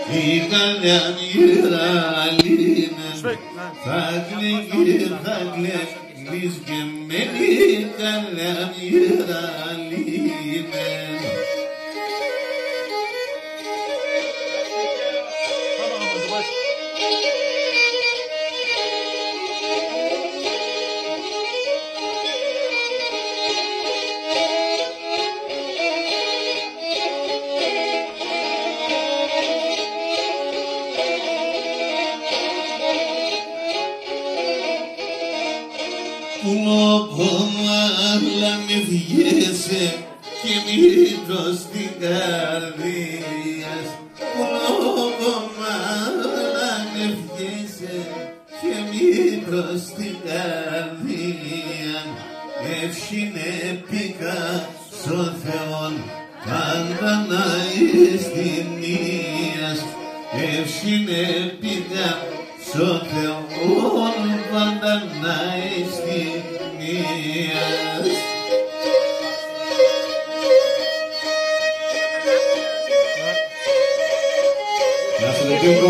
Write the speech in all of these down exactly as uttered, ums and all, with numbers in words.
η καλιά μοιραλίνεν θα κλαίγει, θα κλαίγεις και μένει η καλιά μοιραλίνεν. Πουλοπομάλα μη βγαίνεσαι και μήτρος στην καρδία. Πουλοπομάλα μη βγαίνεσαι και μήτρος στην καρδία. Εύχυνε πήκα στον Θεόν πάντα να είσαι νίας. Εύχυνε πήκα στον Θεόν πάντα να είσαι νίας. Γεια σου Λεκίνκο.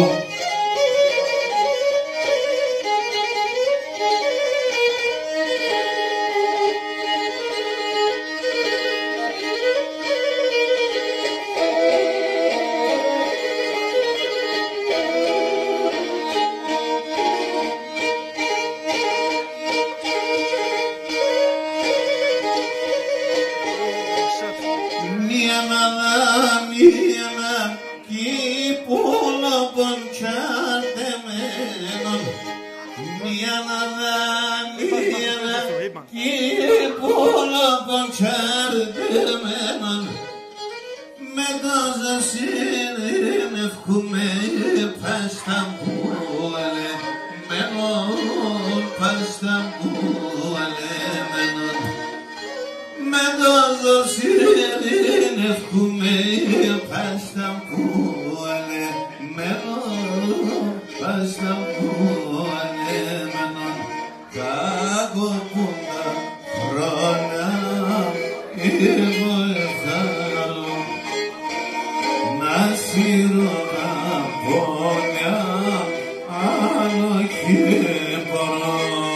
Μία να δα, μία να κύπουλοπον τσαρτεμένον. Μία να δα, μία να κύπουλοπον τσαρτεμένον. Με τόσα συνεύχουμε πας στα πουλεμένον, πας στα πουλεμένον. Με τόσα συνεύχουμε πας στα πουλεμένον, πας στα πουλεμένον. Κάκο που τα χρόνια εγώ εθάρω να σύρω τα πόνια άλλο και μπορώ.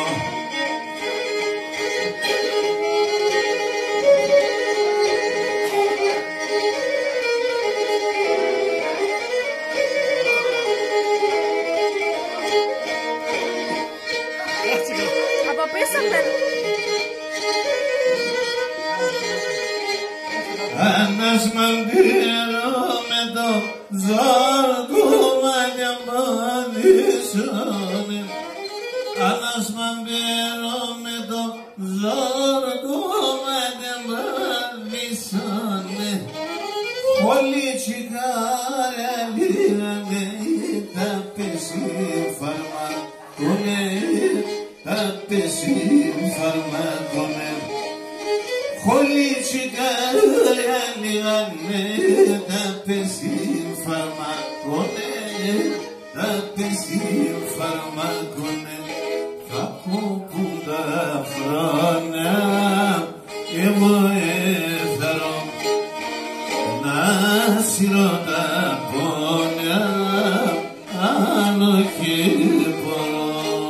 Από πίσω παίρνω. Ένας μαντήρω με το ζόρκο μαλλιά μαδίσανε. Ένας μαντήρω με το ζόρκο μαλλιά μαδίσανε. Όλοι τσιγάρα λύρανε τα πέσει φαρμακούνε, τα πέσει φαρμακούνε. Όλοι τσιγάρα λύρανε τα πέσει φαρμακούνε, τα πέσει φαρμακούνε. Θα κόκκουν τα χρόνια εγώ έφερω να σύρω τα πόνια άλλο και μπορώ.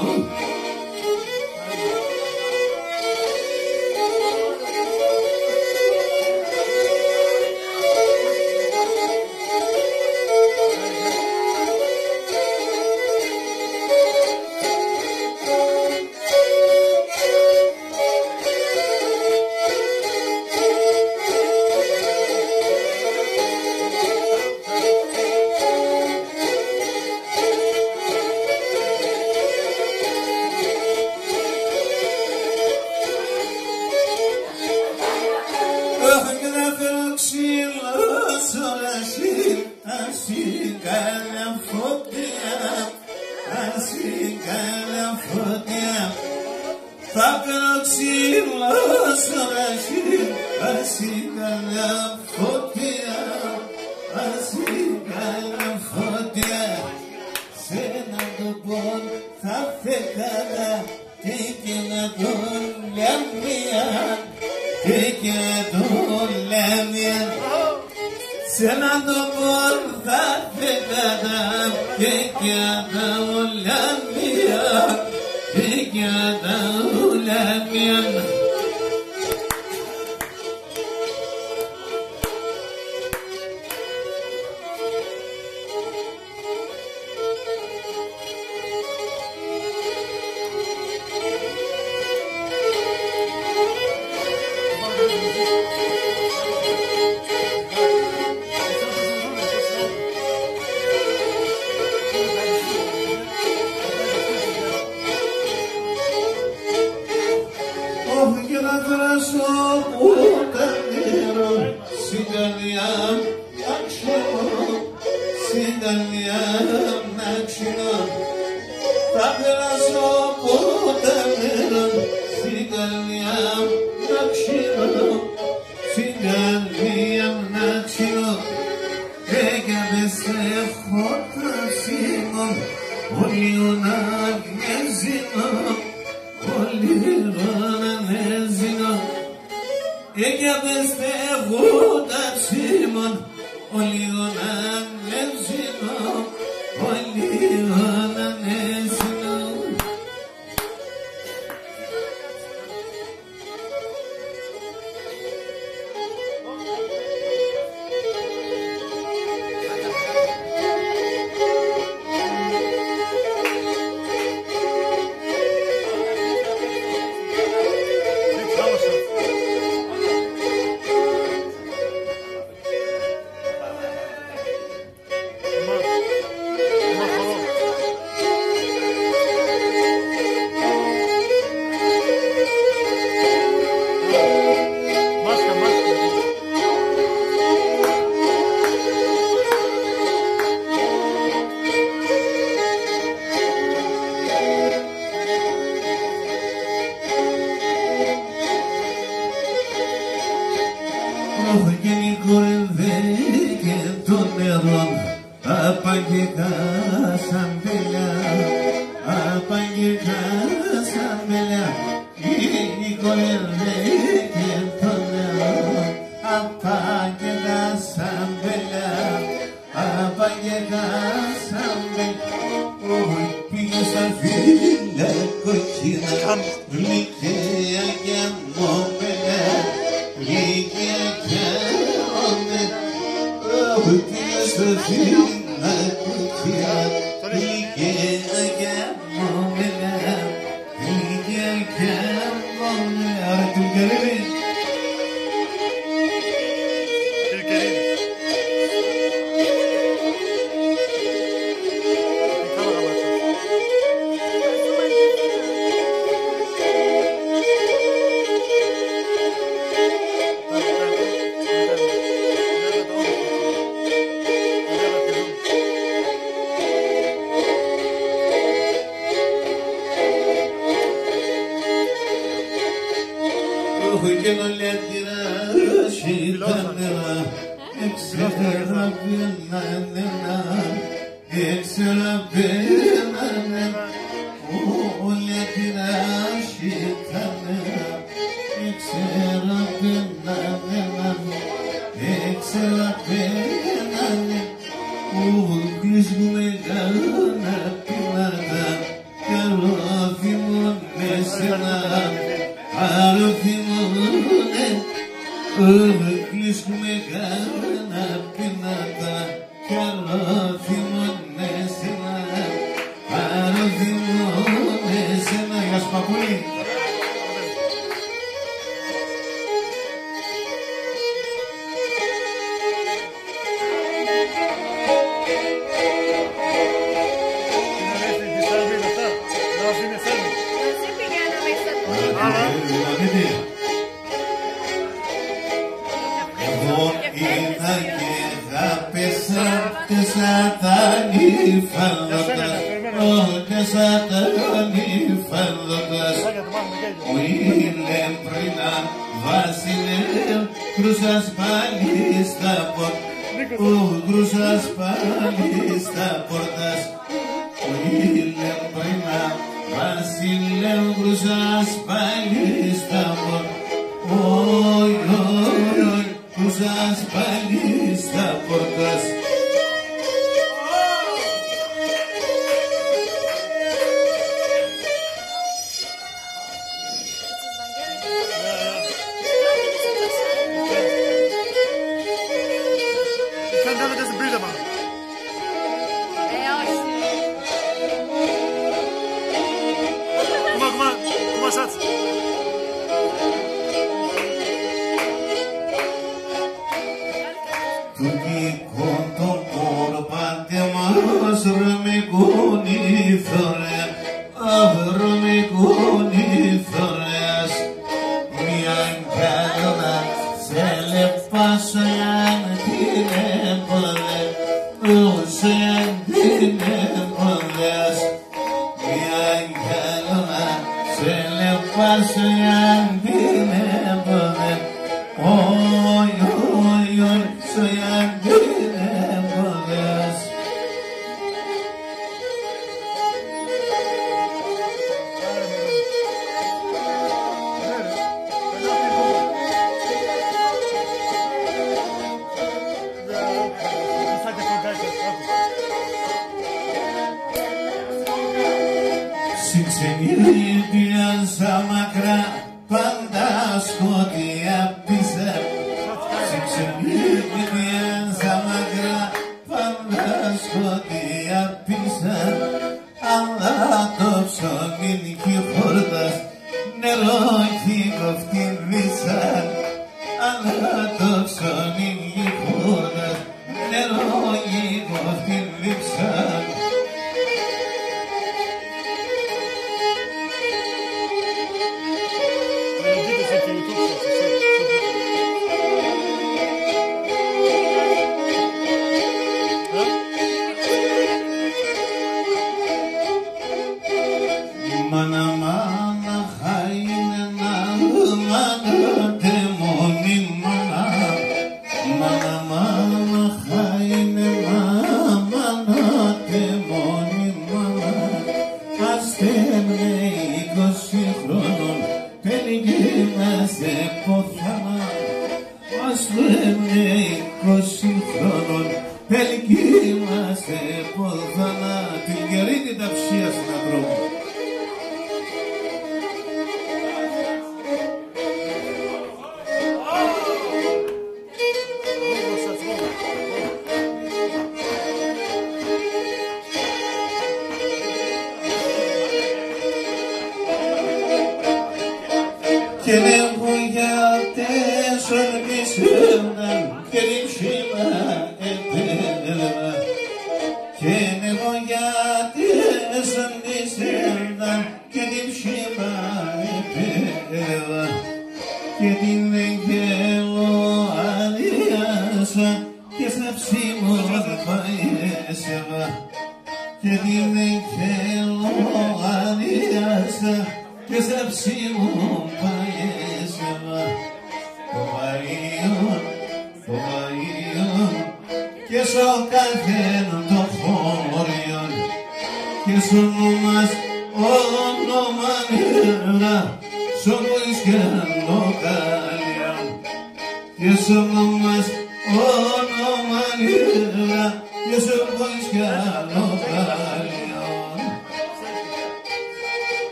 Θα πέρω ξύλο στο ραχή, asi καλά φωτιά, asi καλά φωτιά. Σε έναν τοπόν θα φεκάνα και και να τον λέμιαν, και και να τον λέμιαν. Σε έναν τοπόν θα φεκάνα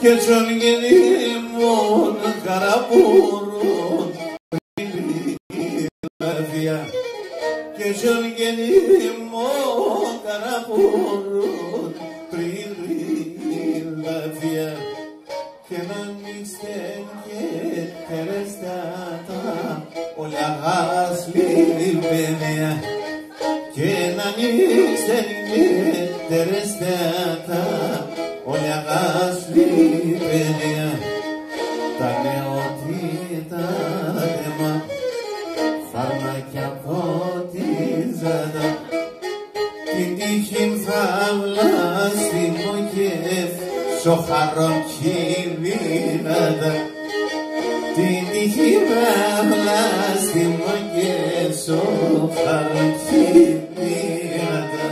και τσολγενήμων καραπούρων λαβιά και τσολγενήμων καραπούρων πριν λαβιά και να μην στέλνει τερεστάτα όλα γάσλη παιδιά και να μην στέλνει τερεστάτα όλα γάσλη παιδιά τα νεότητα θέμα φάρμακια ποτίζατα την τύχη φαύλα στη μογεύ σοχαρόν κυβίνατα την τύχη φαύλα στη μογεύ σοχαρόν κυβίνατα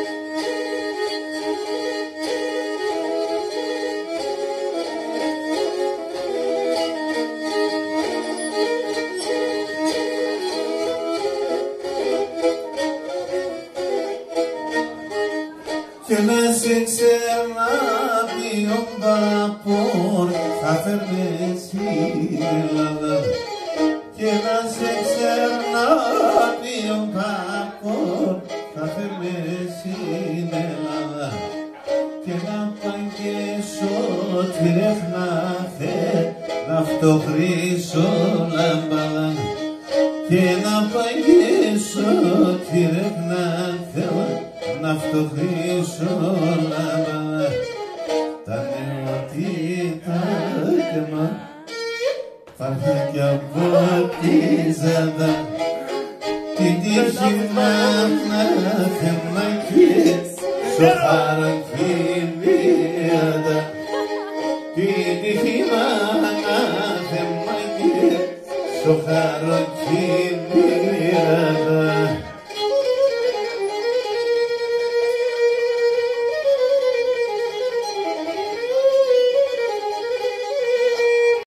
και να σε ξέρα ποιον παραπών θα φέρνε στην Ελλάδα και να σε ξέρα ποιον παραπών θα φέρνε στην Ελλάδα και να παγγέσω τη ρεύνα θε να φτωχρήσω λαμπάδα και να παγγέσω τη ρεύνα θε να φτωχρήσω λαμπάδα τα νεότητα γεμά φαρμάκια ποτίζατα την τύχη μάχνα θεμακές σοχαροκυμίατα την τύχη μάχνα θεμακές σοχαροκυμίατα